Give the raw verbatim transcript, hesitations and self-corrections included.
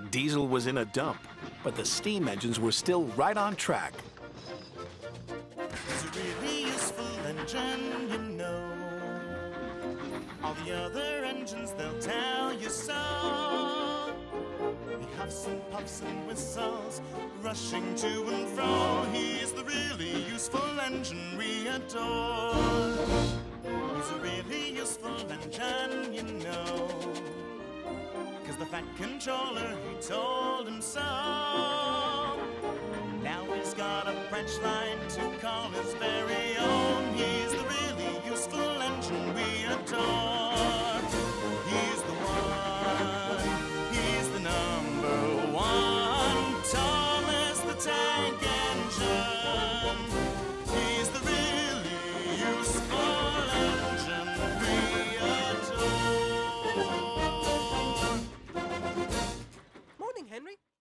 Diesel was in a dump, but the steam engines were still right on track. It's a really useful engine, you know. All the other engines, they'll tell you so. He huffs and puffs and whistles, rushing to and fro. He's the really useful engine we adore. He's a really useful engine, you know. 'Cause the Fat Controller, he told him so. Now he's got a branch line to call his very own. He's the really useful engine we adore. He's the one, he's the number one. Thomas the Tank Engine. He's the really useful engine we adore. Morning, Henry.